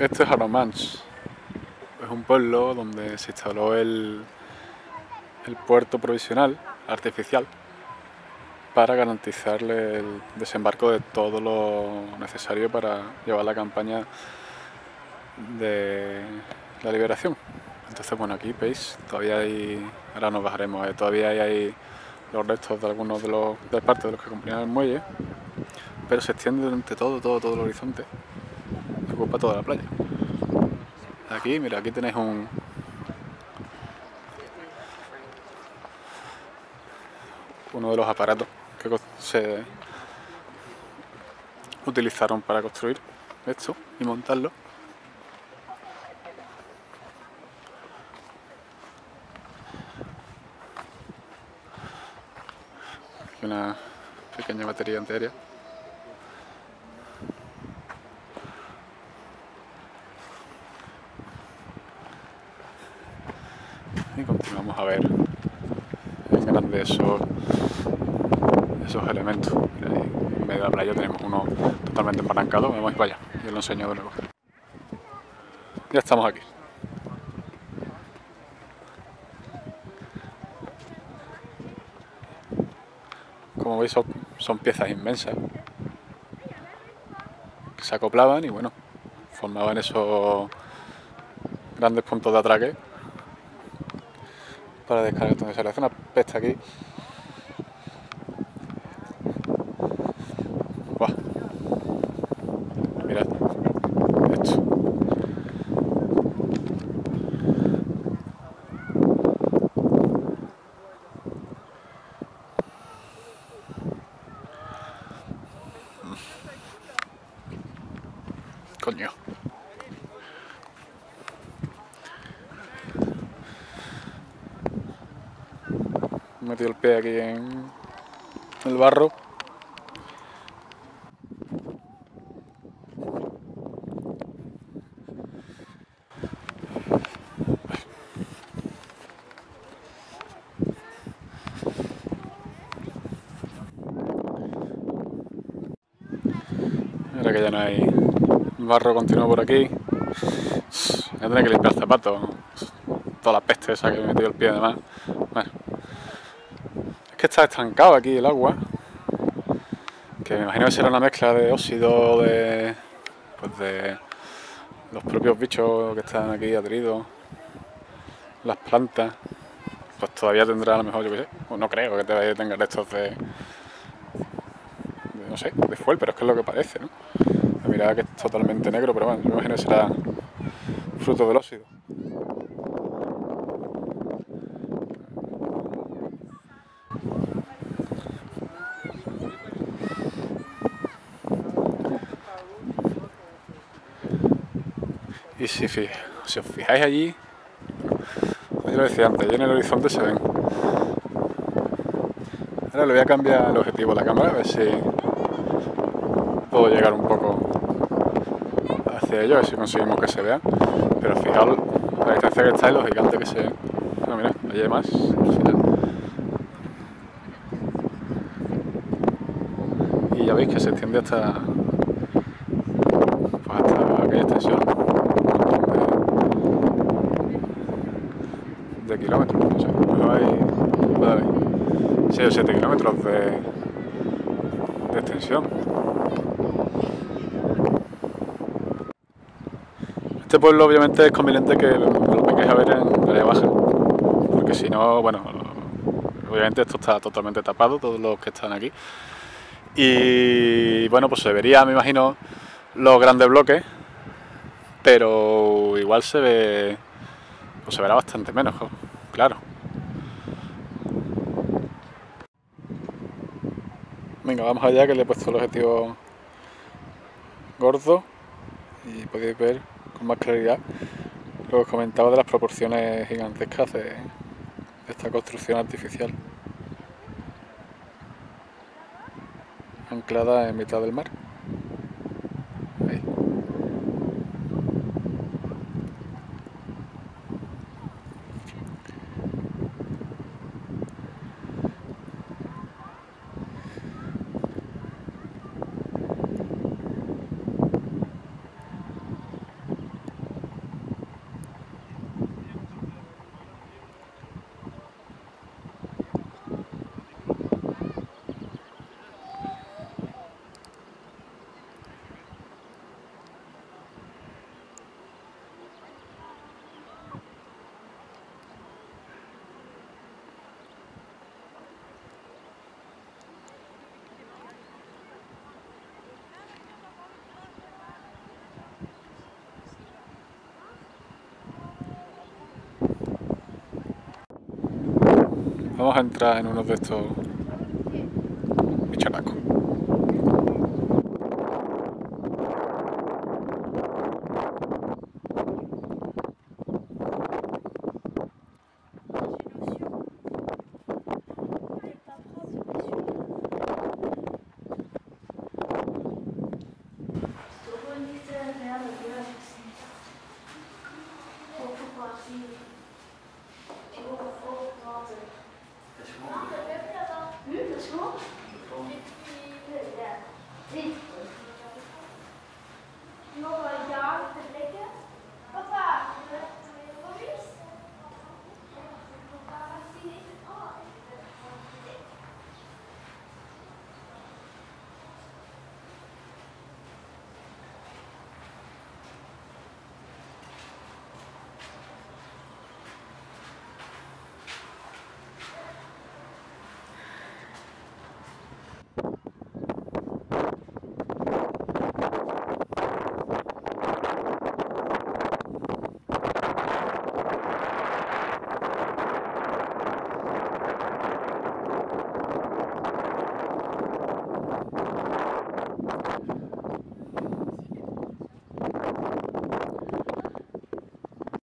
Esto es Aromans. Es un pueblo donde se instaló el puerto provisional artificial para garantizarle el desembarco de todo lo necesario para llevar la campaña de la liberación. Entonces, bueno, aquí veis, todavía hay, ahora nos bajaremos, todavía hay los restos de algunos de parte de los que componían el muelle, pero se extiende durante todo el horizonte, que ocupa toda la playa. Aquí, mira, aquí tenéis uno de los aparatos que se utilizaron para construir esto y montarlo. Aquí una pequeña batería antiaérea. Y continuamos a ver en grande esos elementos. Mira, ahí en medio de la playa tenemos uno totalmente embarancado. Vamos para allá y os lo enseño de nuevo. Ya estamos aquí. Como veis son piezas inmensas que se acoplaban y bueno, formaban esos grandes puntos de atraque para descargar. Entonces se le hace una pesta aquí. ¡Buah! Mirad esto. Coño. He metido el pie aquí en el barro. Mira que ya no hay barro continuo por aquí. Voy a tener que limpiar zapatos. Toda la peste esa que me he metido el pie además. Bueno. Es que está estancado aquí el agua. Que me imagino que será una mezcla de óxido de los propios bichos que están aquí adheridos. Las plantas. Pues todavía tendrá a lo mejor, yo qué sé. Pues no creo que tenga restos de no sé, de fuel, pero es que es lo que parece, ¿no? La mirada que es totalmente negro, pero bueno, yo me imagino que será fruto del óxido. Y si os fijáis allí, yo lo decía antes, allí en el horizonte se ven. Ahora le voy a cambiar el objetivo de la cámara, a ver si puedo llegar un poco hacia ello, a ver si conseguimos que se vean. Pero fijaos la distancia que está y lo gigante que se ve. No, mira, allí hay más al final. Y ya veis que se extiende hasta aquella extensión. De kilómetros, no sé, hay 6 o 7 kilómetros de extensión. Este pueblo obviamente es conveniente que lo vengáis a ver en área baja, porque si no, bueno, obviamente esto está totalmente tapado, todos los que están aquí. Y bueno, pues se vería, me imagino, los grandes bloques, pero igual se ve, pues se verá bastante menos, claro. Venga, vamos allá, que le he puesto el objetivo gordo y podéis ver con más claridad lo que os comentaba de las proporciones gigantescas de esta construcción artificial anclada en mitad del mar. Ahí. Vamos a entrar en uno de estos bicharracos.